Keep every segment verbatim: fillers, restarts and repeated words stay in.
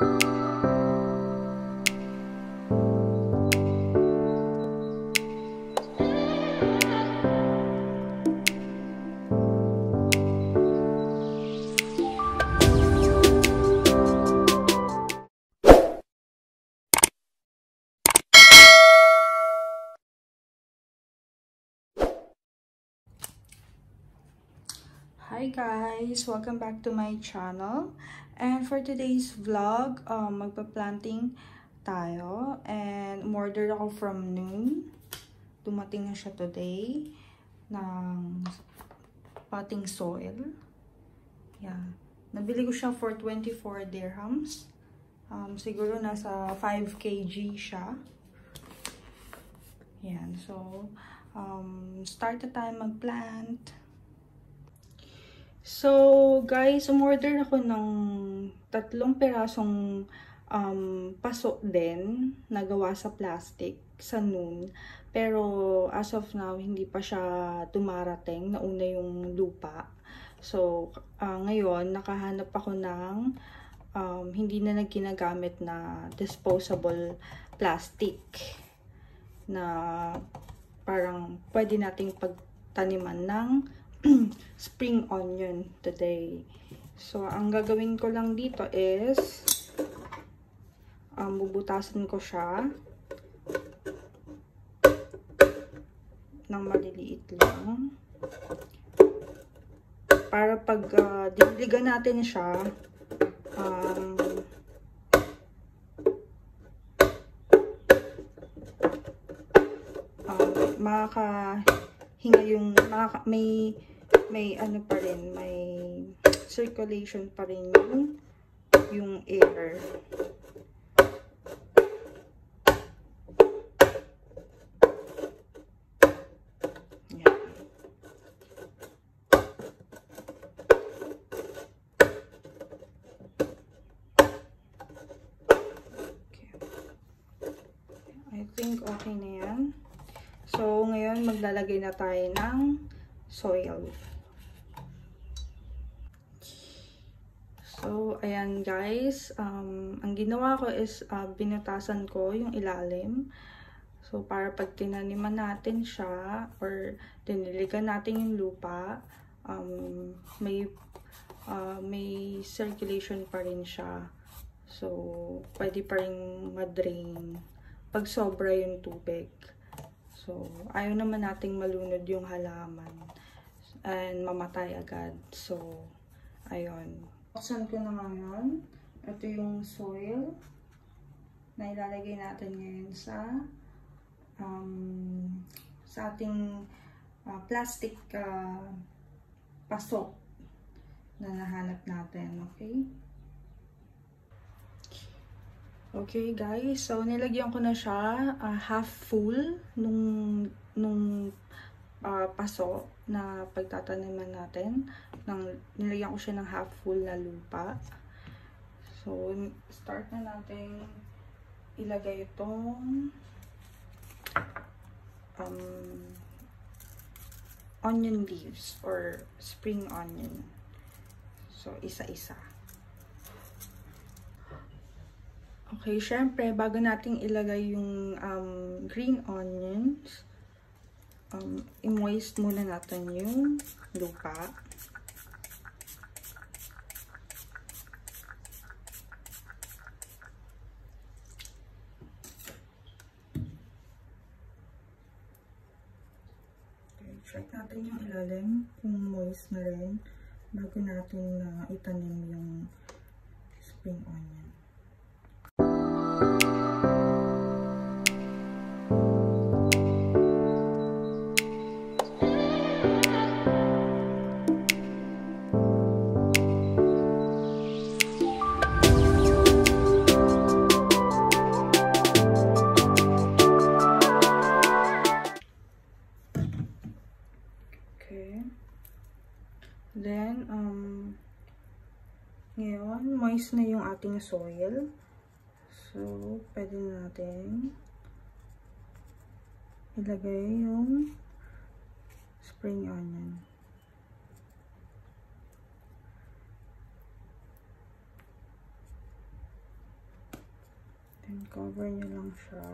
Hi guys! Welcome back to my channel. And for today's vlog, um, magpa-planting tayo. And umorder ako from Noon. Dumating na siya today ng potting soil. Yeah. Nabili ko siya for twenty-four dirhams. Um, siguro nasa five kilograms siya. Yan. So, um, start na tayo mag-plant. So, guys, umorder ako ng tatlong perasong um, paso din na gawa sa plastic sa Noon. Pero, as of now, hindi pa siya dumarating. Nauna yung lupa. So, uh, ngayon, nakahanap ako ng um, hindi na nagkinagamit na disposable plastic na parang pwede nating pagtaniman ng spring onion today. So, ang gagawin ko lang dito is um, bubutasan ko siya ng maliliit lang para pag uh, diligan natin siya um, um, makakahinga yung makaka may may ano pa rin, may circulation pa rin yung, yung air. Yan. Okay. I think okay na yan. So, ngayon maglalagay na tayo ng soil. So, ayan guys, um, ang ginawa ko is uh, binutasan ko yung ilalim. So, para pag tinaniman natin siya or diniligan natin yung lupa, um, may, uh, may circulation pa rin siya. So, pwede pa rin madrain pag sobra yung tubig. So, ayaw naman nating malunod yung halaman and mamatay agad. So, ayun. Buksan ko na ngayon. Ito yung soil na ilalagay natin ngayon sa um, sa ating uh, plastic uh, pasok na nahanap natin. Okay? Okay guys. So, nilagyan ko na siya uh, half full nung, nung uh, paso na pagtataniman natin. Nang, nilagyan ko siya ng half full na lupa. So, start na natin ilagay itong um, onion leaves or spring onion. So, isa-isa. Okay, syempre, bago natin ilagay yung um, green onions, um, i-moist muna natin yung lupa. Check natin yung ilalim kung moist na rin bago natin uh, itanim yung spring onion. Then, um, ngayon, moist na yung ating soil. So, pwede na natin ilagay yung spring onion. And cover nyo lang siya.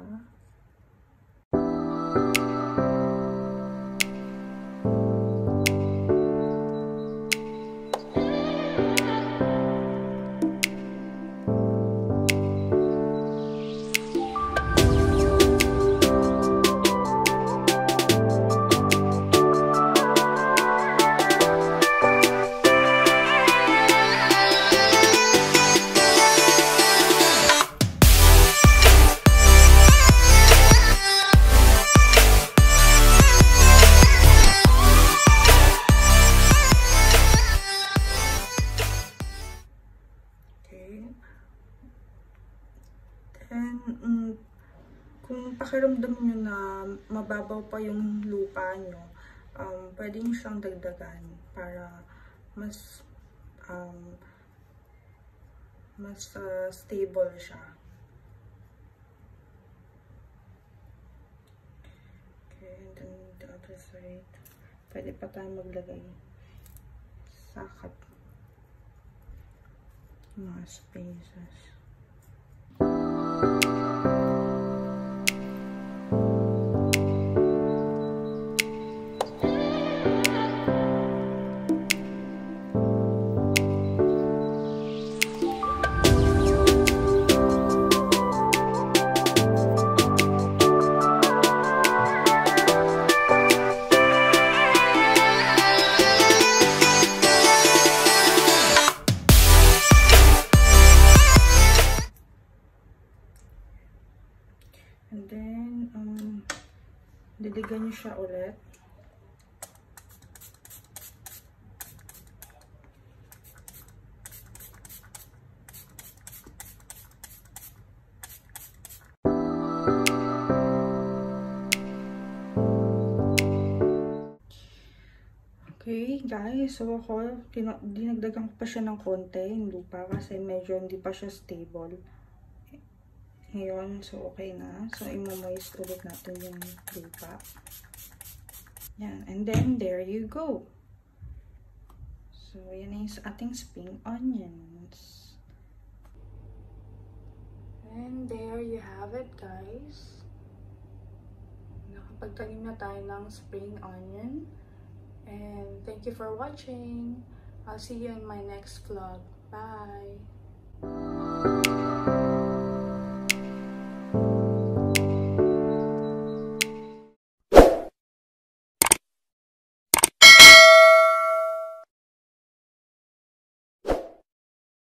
And um, kung pakiramdam nyo na mababaw pa yung lupa nyo, um, pwede nyo siyang dagdagan para mas um, mas uh, stable siya. Okay, and then the other side, pwede pa tayo maglagay sakat mga spaces. And then, um, diligan nyo siya ulit. Okay, guys. So, ako, dinagdagan ko pa siya ng konti yung lupa kasi medyo hindi pa siya stable. Ngayon, so okay na. So, imo-moist ulit natin yung lupa. Yan. And then, there you go. So, yan yung ating spring onions. And there you have it, guys. Nakapagtanim na tayo ng spring onion. And thank you for watching. I'll see you in my next vlog. Bye!